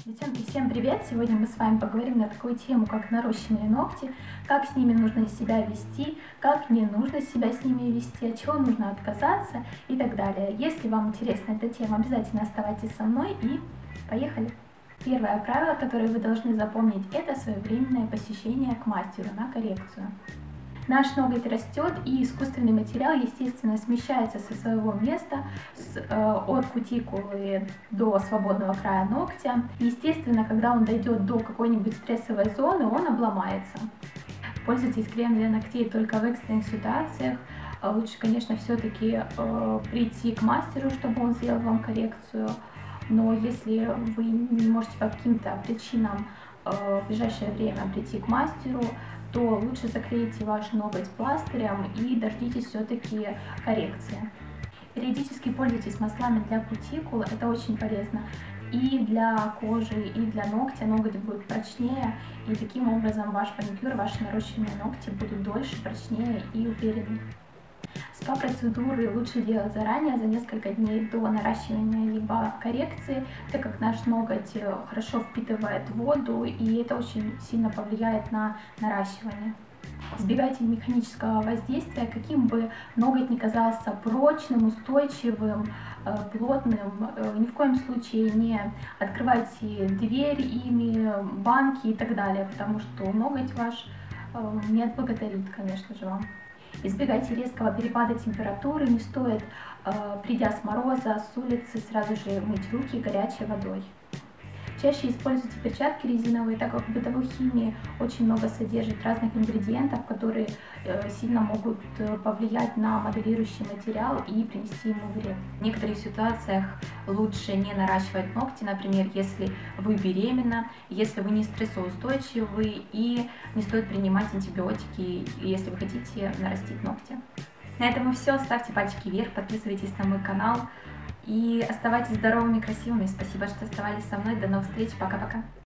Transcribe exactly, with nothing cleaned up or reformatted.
Девчонки, всем привет! Сегодня мы с вами поговорим на такую тему, как нарощенные ногти, как с ними нужно себя вести, как не нужно себя с ними вести, от чего нужно отказаться и так далее. Если вам интересна эта тема, обязательно оставайтесь со мной и поехали! Первое правило, которое вы должны запомнить, это своевременное посещение к мастеру на коррекцию. Наш ноготь растет, и искусственный материал, естественно, смещается со своего места с, э, от кутикулы до свободного края ногтя. Естественно, когда он дойдет до какой-нибудь стрессовой зоны, он обломается. Пользуйтесь кремом для ногтей только в экстренных ситуациях. Лучше, конечно, все-таки э, прийти к мастеру, чтобы он сделал вам коррекцию. Но если вы не можете по каким-то причинам э, в ближайшее время прийти к мастеру, то лучше заклейте ваш ноготь пластырем и дождитесь все-таки коррекции. Периодически пользуйтесь маслами для кутикул, это очень полезно и для кожи, и для ногтя. Ноготь будет прочнее, и таким образом ваш маникюр, ваши нарощенные ногти будут дольше, прочнее и увереннее. СПА-процедуры лучше делать заранее, за несколько дней до наращивания либо коррекции, так как наш ноготь хорошо впитывает воду, и это очень сильно повлияет на наращивание. Избегайте механического воздействия, каким бы ноготь ни казался прочным, устойчивым, плотным. Ни в коем случае не открывайте дверь ими, банки и так далее, потому что ноготь ваш не отблагодарит, конечно же, вам. Избегайте резкого перепада температуры, не стоит, э, придя с мороза, с улицы, сразу же мыть руки горячей водой. Чаще используйте перчатки резиновые, так как в бытовой химии очень много содержит разных ингредиентов, которые э, сильно могут повлиять на моделирующий материал и принести ему вред. В некоторых ситуациях лучше не наращивать ногти, например, если вы беременна, если вы не стрессоустойчивы, и не стоит принимать антибиотики, если вы хотите нарастить ногти. На этом и все. Ставьте пальчики вверх, подписывайтесь на мой канал и оставайтесь здоровыми и красивыми. Спасибо, что оставались со мной. До новых встреч. Пока-пока.